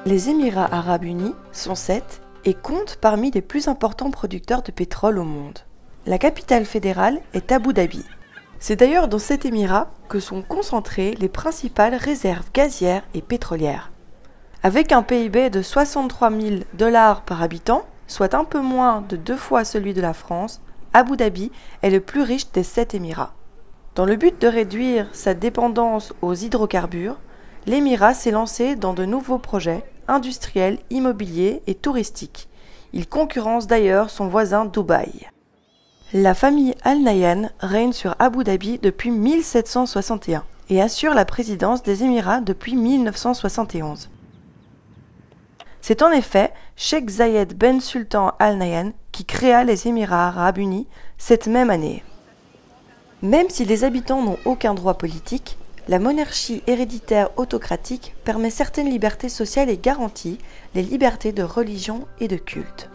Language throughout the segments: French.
Les Émirats arabes unis sont 7 et comptent parmi les plus importants producteurs de pétrole au monde. La capitale fédérale est Abu Dhabi. C'est d'ailleurs dans cet émirat que sont concentrées les principales réserves gazières et pétrolières. Avec un PIB de 63 000 $ par habitant, soit un peu moins de 2 fois celui de la France, Abu Dhabi est le plus riche des 7 émirats. Dans le but de réduire sa dépendance aux hydrocarbures, l'émirat s'est lancé dans de nouveaux projets industriels, immobiliers et touristiques. Il concurrence d'ailleurs son voisin Dubaï. La famille Al Nahyan règne sur Abu Dhabi depuis 1761 et assure la présidence des Émirats depuis 1971. C'est en effet Sheikh Zayed Ben Sultan Al Nahyan qui créa les Émirats arabes unis cette même année. Même si les habitants n'ont aucun droit politique, la monarchie héréditaire autocratique permet certaines libertés sociales et garantit les libertés de religion et de culte.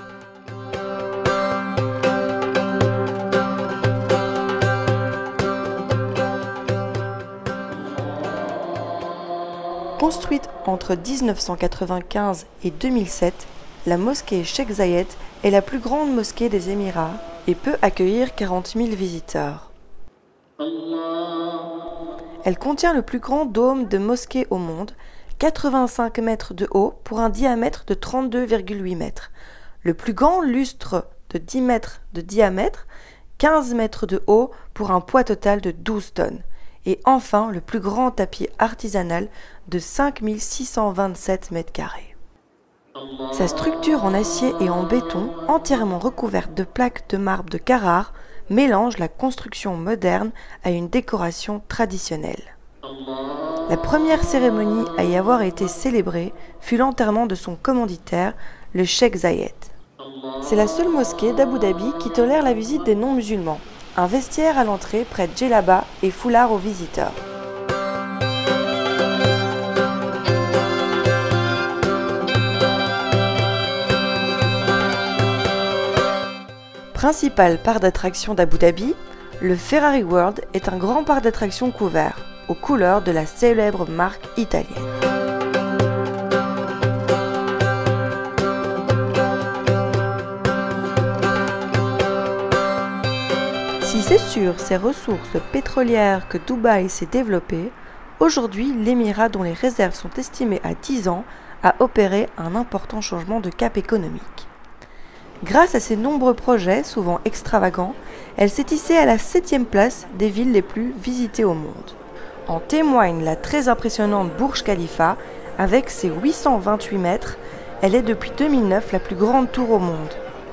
Construite entre 1995 et 2007, la mosquée Sheikh Zayed est la plus grande mosquée des Émirats et peut accueillir 40 000 visiteurs. Elle contient le plus grand dôme de mosquée au monde, 85 mètres de haut pour un diamètre de 32,8 mètres, le plus grand lustre de 10 mètres de diamètre, 15 mètres de haut pour un poids total de 12 tonnes, et enfin le plus grand tapis artisanal de 5 627 mètres carrés. Sa structure en acier et en béton, entièrement recouverte de plaques de marbre de Carrare, mélange la construction moderne à une décoration traditionnelle. La première cérémonie à y avoir été célébrée fut l'enterrement de son commanditaire, le Sheikh Zayed. C'est la seule mosquée d'Abu Dhabi qui tolère la visite des non-musulmans. Un vestiaire à l'entrée prête djellaba et foulard aux visiteurs. Principal parc d'attractions d'Abu Dhabi, le Ferrari World est un grand parc d'attractions couvert, aux couleurs de la célèbre marque italienne. Si c'est sur ses ressources pétrolières que Dubaï s'est développé, aujourd'hui l'émirat dont les réserves sont estimées à 10 ans a opéré un important changement de cap économique. Grâce à ses nombreux projets, souvent extravagants, elle s'est hissée à la 7e place des villes les plus visitées au monde. En témoigne la très impressionnante Burj Khalifa, avec ses 828 mètres, elle est depuis 2009 la plus grande tour au monde.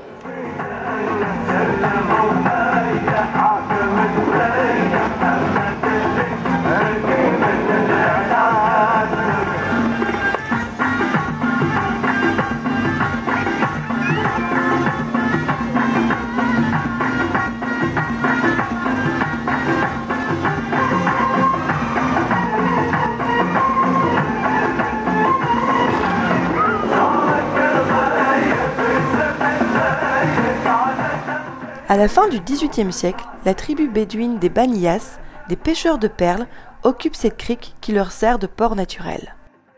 À la fin du XVIIIe siècle, la tribu bédouine des Baniyas, des pêcheurs de perles, occupe cette crique qui leur sert de port naturel.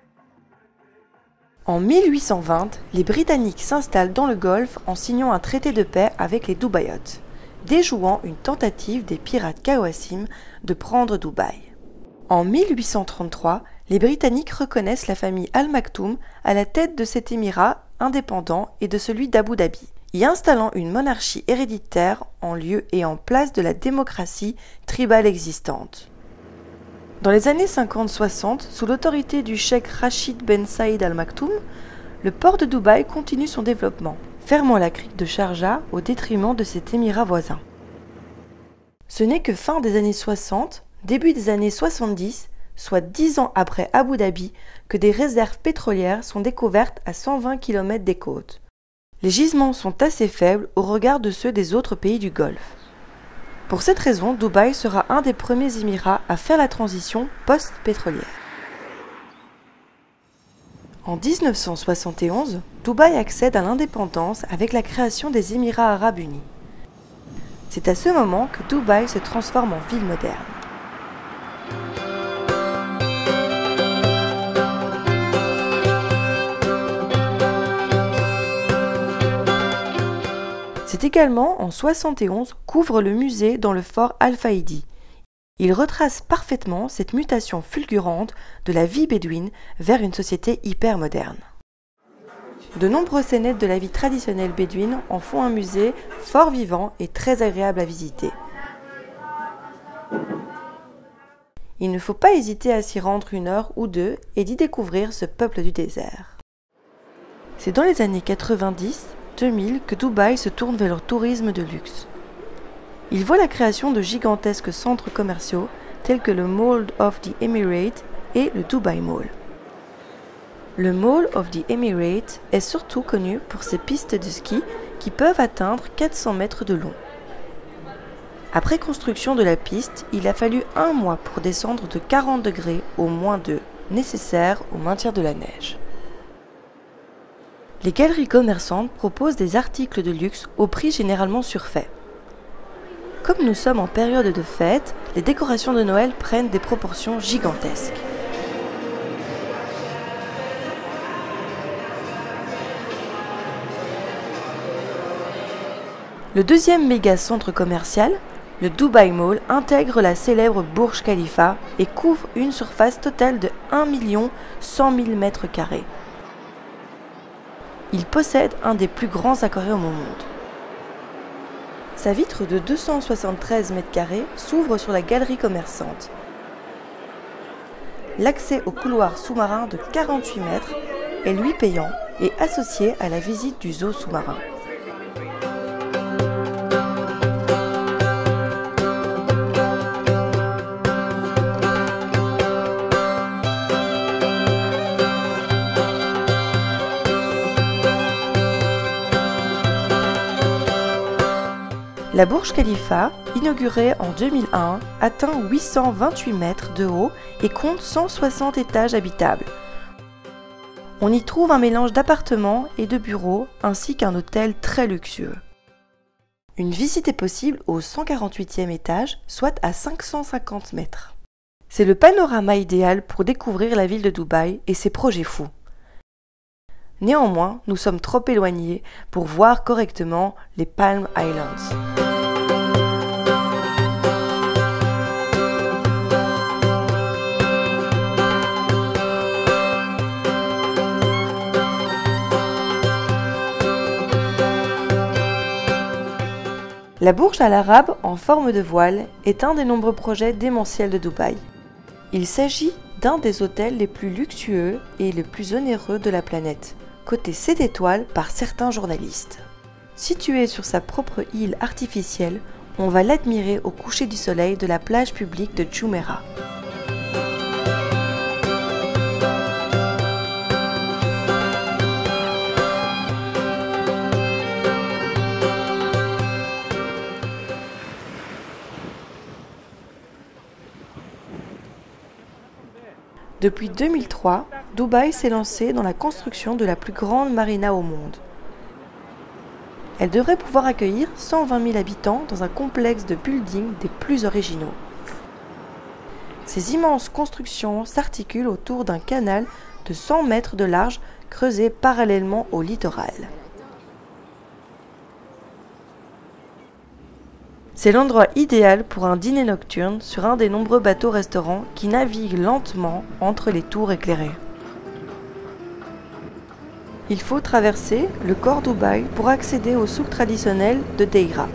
En 1820, les Britanniques s'installent dans le Golfe en signant un traité de paix avec les Dubaïotes, déjouant une tentative des pirates Qawasim de prendre Dubaï. En 1833, les Britanniques reconnaissent la famille Al Maktoum à la tête de cet émirat indépendant et de celui d'Abu Dhabi, y installant une monarchie héréditaire en lieu et en place de la démocratie tribale existante. Dans les années 50-60, sous l'autorité du cheikh Rachid Ben Saïd Al Maktoum, le port de Dubaï continue son développement, fermant la crique de Sharjah au détriment de cet émirat voisin. Ce n'est que fin des années 60, début des années 70, soit 10 ans après Abu Dhabi, que des réserves pétrolières sont découvertes à 120 km des côtes. Les gisements sont assez faibles au regard de ceux des autres pays du Golfe. Pour cette raison, Dubaï sera un des premiers émirats à faire la transition post-pétrolière. En 1971, Dubaï accède à l'indépendance avec la création des Émirats arabes unis. C'est à ce moment que Dubaï se transforme en ville moderne. également, en 71, qu'ouvre le musée dans le fort Al-Faïdi. Il retrace parfaitement cette mutation fulgurante de la vie bédouine vers une société hyper moderne. De nombreuses scénettes de la vie traditionnelle bédouine en font un musée fort vivant et très agréable à visiter. Il ne faut pas hésiter à s'y rendre 1 heure ou 2 et d'y découvrir ce peuple du désert. C'est dans les années 90-2000 que Dubaï se tourne vers le tourisme de luxe. Il voit la création de gigantesques centres commerciaux tels que le Mall of the Emirates et le Dubai Mall. Le Mall of the Emirates est surtout connu pour ses pistes de ski qui peuvent atteindre 400 mètres de long. Après construction de la piste, il a fallu 1 mois pour descendre de 40 degrés au -2, nécessaire au maintien de la neige. Les galeries commerçantes proposent des articles de luxe au prix généralement surfait. Comme nous sommes en période de fête, les décorations de Noël prennent des proportions gigantesques. Le deuxième méga centre commercial, le Dubai Mall, intègre la célèbre Burj Khalifa et couvre une surface totale de 1 100 000 m². Il possède un des plus grands aquariums au monde. Sa vitre de 273 m² s'ouvre sur la galerie commerçante. L'accès au couloir sous-marin de 48 mètres est lui payant et associé à la visite du zoo sous-marin. La Burj Khalifa, inaugurée en 2001, atteint 828 mètres de haut et compte 160 étages habitables. On y trouve un mélange d'appartements et de bureaux, ainsi qu'un hôtel très luxueux. Une visite est possible au 148e étage, soit à 550 mètres. C'est le panorama idéal pour découvrir la ville de Dubaï et ses projets fous. Néanmoins, nous sommes trop éloignés pour voir correctement les Palm Islands. La Burj Al Arab, en forme de voile, est un des nombreux projets démentiels de Dubaï. Il s'agit d'un des hôtels les plus luxueux et les plus onéreux de la planète, coté 7 étoiles par certains journalistes. Situé sur sa propre île artificielle, on va l'admirer au coucher du soleil de la plage publique de Jumeirah. Depuis 2003, Dubaï s'est lancé dans la construction de la plus grande marina au monde. Elle devrait pouvoir accueillir 120 000 habitants dans un complexe de buildings des plus originaux. Ces immenses constructions s'articulent autour d'un canal de 100 mètres de large creusé parallèlement au littoral. C'est l'endroit idéal pour un dîner nocturne sur un des nombreux bateaux-restaurants qui naviguent lentement entre les tours éclairées. Il faut traverser le corps Dubaï pour accéder au souk traditionnel de Deira.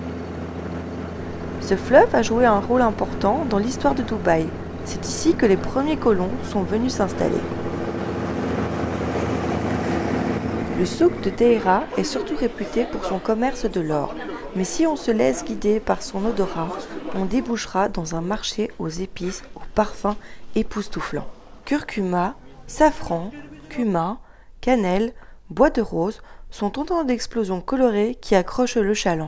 Ce fleuve a joué un rôle important dans l'histoire de Dubaï. C'est ici que les premiers colons sont venus s'installer. Le souk de Deira est surtout réputé pour son commerce de l'or, mais si on se laisse guider par son odorat, on débouchera dans un marché aux épices, aux parfums époustouflants. Curcuma, safran, cumin, cannelle, bois de rose sont autant d'explosions colorées qui accrochent le chaland.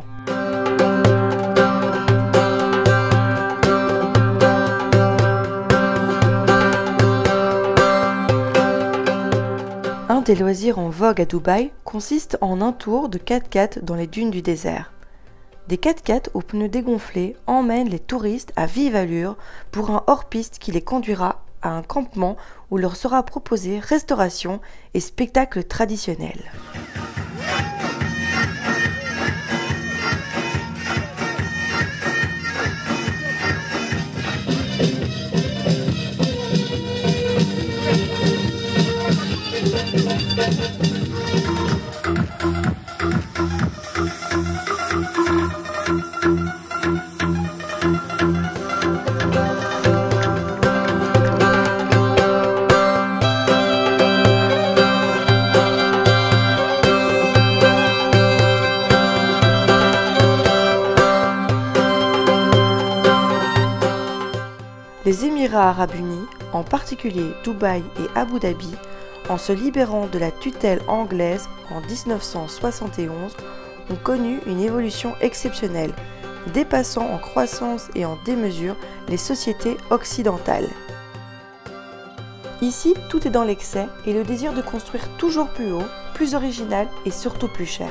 Un des loisirs en vogue à Dubaï consiste en un tour de 4x4 dans les dunes du désert. Des 4x4 aux pneus dégonflés emmènent les touristes à vive allure pour un hors-piste qui les conduira à un campement où leur sera proposé restauration et spectacle traditionnel. Émirats arabes unis, en particulier Dubaï et Abu Dhabi, en se libérant de la tutelle anglaise en 1971, ont connu une évolution exceptionnelle, dépassant en croissance et en démesure les sociétés occidentales. Ici, tout est dans l'excès et le désir de construire toujours plus haut, plus original et surtout plus cher.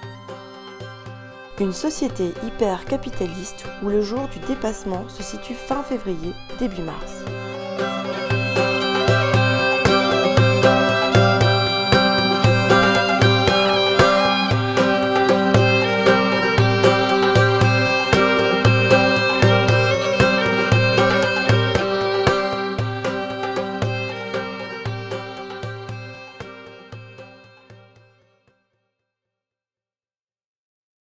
Une société hyper capitaliste où le jour du dépassement se situe fin février, début mars.